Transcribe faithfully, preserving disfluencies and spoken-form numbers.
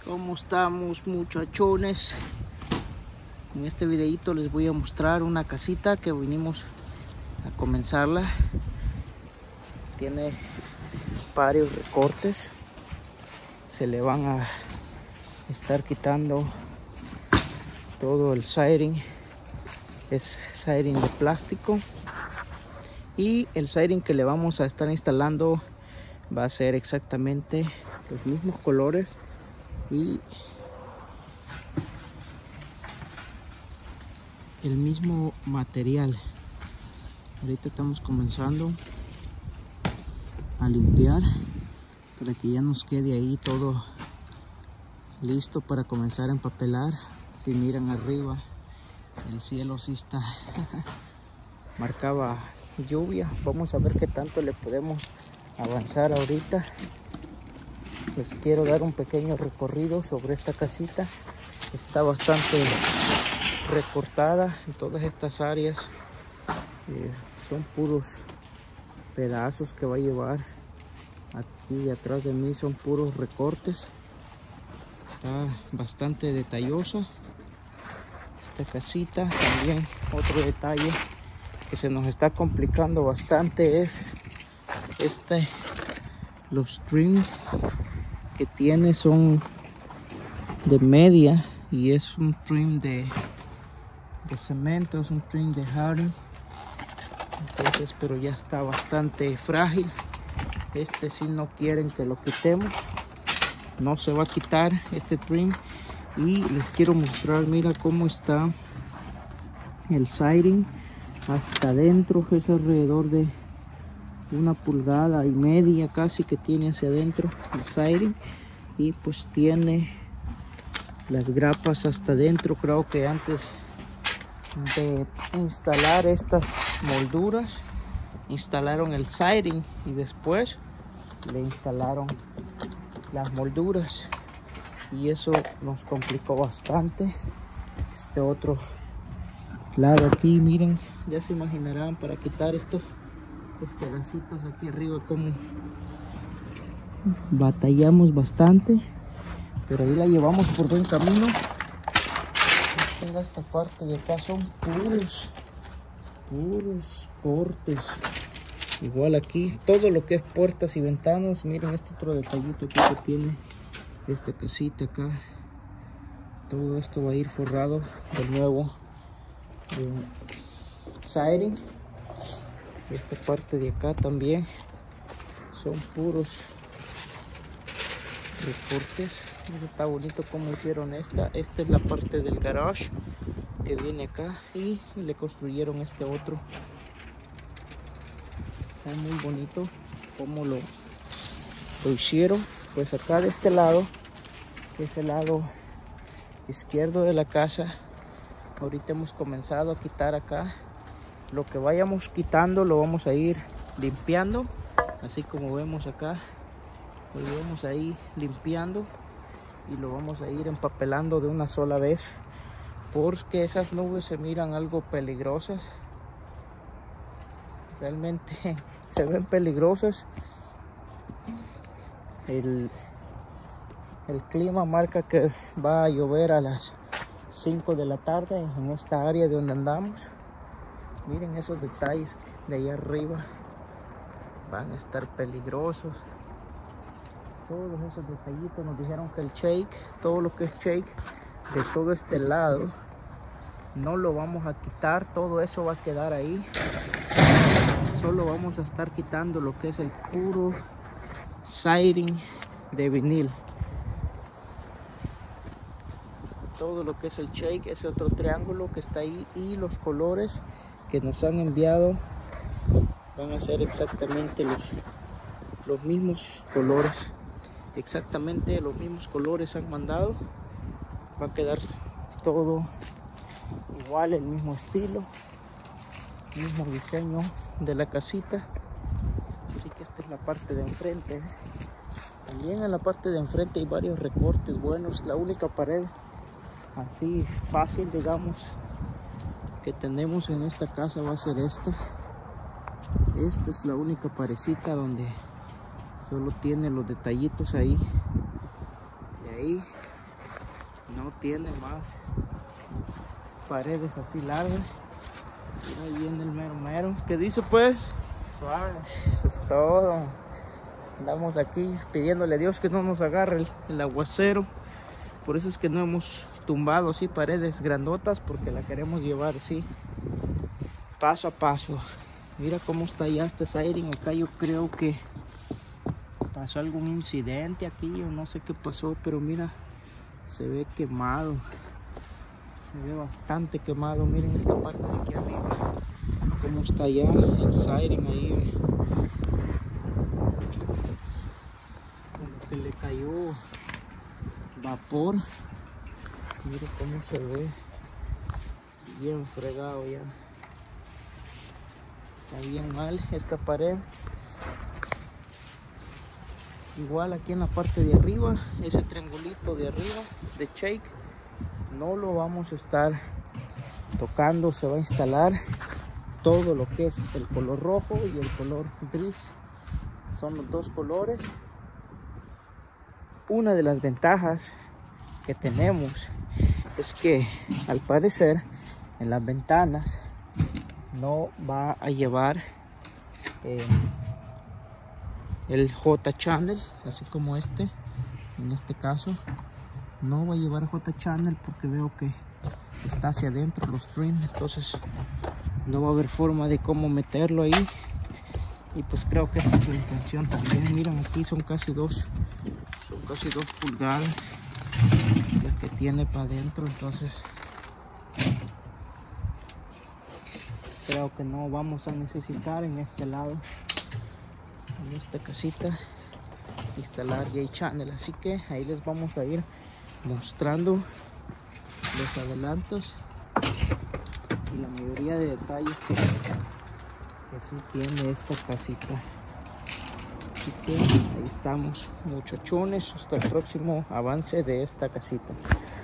¿Cómo estamos, muchachones? En este videito les voy a mostrar una casita que vinimos a comenzarla. Tiene varios recortes. Se le van a estar quitando todo el siding. Es siding de plástico. Y el siding que le vamos a estar instalando va a ser exactamente los mismos colores y el mismo material. Ahorita estamos comenzando a limpiar para que ya nos quede ahí todo listo para comenzar a empapelar. Si miran arriba, el cielo sí está marcaba lluvia. Vamos a ver qué tanto le podemos avanzar ahorita. Les quiero dar un pequeño recorrido sobre esta casita. Está bastante recortada en todas estas áreas. Eh, son puros pedazos que va a llevar. Aquí atrás de mí son puros recortes. Está bastante detallosa esta casita. También otro detalle que se nos está complicando bastante es este, los trims que tiene son de media y es un trim de, de cemento, es un trim de Hardie. Entonces, pero ya está bastante frágil. Este sí no quieren que lo quitemos, no se va a quitar este trim. Y les quiero mostrar, mira cómo está el siding hasta adentro. Es alrededor de una pulgada y media casi que tiene hacia adentro el siding, y pues tiene las grapas hasta adentro. Creo que antes de instalar estas molduras instalaron el siding y después le instalaron las molduras, y eso nos complicó bastante. Este otro lado aquí, miren, ya se imaginarán, para quitar estos estos pedacitos aquí arriba como batallamos bastante, pero ahí la llevamos por buen camino. Tenga esta parte de acá son puros puros cortes. Igual aquí todo lo que es puertas y ventanas. Miren este otro detallito aquí que tiene esta casita acá. Todo esto va a ir forrado de nuevo de siding. Esta parte de acá también son puros recortes. Está bonito como hicieron esta. Esta es la parte del garage que viene acá y le construyeron este otro. Está muy bonito como lo, lo hicieron. Pues acá de este lado, que es el lado izquierdo de la casa, ahorita hemos comenzado a quitar acá. Lo que vayamos quitando lo vamos a ir limpiando, así como vemos acá. Lo vamos a ir limpiando y lo vamos a ir empapelando de una sola vez, porque esas nubes se miran algo peligrosas. Realmente se ven peligrosas. El, el clima marca que va a llover a las cinco de la tarde en esta área de donde andamos. Miren esos detalles de ahí arriba, van a estar peligrosos. Todos esos detallitos nos dijeron que el shake, todo lo que es shake de todo este lado, no lo vamos a quitar, todo eso va a quedar ahí. Solo vamos a estar quitando lo que es el puro siding de vinil. Todo lo que es el shake, ese otro triángulo que está ahí, y los colores que nos han enviado van a ser exactamente los, los mismos colores. Exactamente los mismos colores han mandado. Va a quedar todo igual, el mismo estilo, mismo diseño de la casita. Así que esta es la parte de enfrente. También en la parte de enfrente hay varios recortes buenos. La única pared así fácil, digamos, que tenemos en esta casa va a ser esta. Esta es la única parecita donde solo tiene los detallitos ahí. De ahí no tiene más paredes así largas. Mira, ahí viene el mero mero. ¿Qué dice pues? Suave. Eso es todo. Andamos aquí pidiéndole a Dios que no nos agarre el, el aguacero. Por eso es que no hemos tumbado así paredes grandotas, porque la queremos llevar así paso a paso. Mira cómo está ya este siding. Acá yo creo que pasó algún incidente aquí o no sé qué pasó, pero mira, se ve quemado. Se ve bastante quemado. Miren esta parte de aquí arriba, cómo está ya el siding ahí. Como que le cayó vapor. Miren cómo se ve. Bien fregado ya. Está bien mal esta pared. Igual aquí en la parte de arriba, ese triangulito de arriba de shake, no lo vamos a estar tocando. Se va a instalar todo lo que es el color rojo y el color gris. Son los dos colores. Una de las ventajas que tenemos es que al parecer en las ventanas no va a llevar eh, el J channel, así como este. En este caso no va a llevar J channel porque veo que está hacia adentro los trim, entonces no va a haber forma de cómo meterlo ahí. Y pues creo que esa es la intención también. Miren, aquí son casi dos son casi dos pulgadas la que tiene para adentro, entonces creo que no vamos a necesitar en este lado, en esta casita, instalar J channel. Así que ahí les vamos a ir mostrando los adelantos y la mayoría de detalles que, que sí tiene esta casita. Así que ahí estamos, muchachones, hasta el próximo avance de esta casita.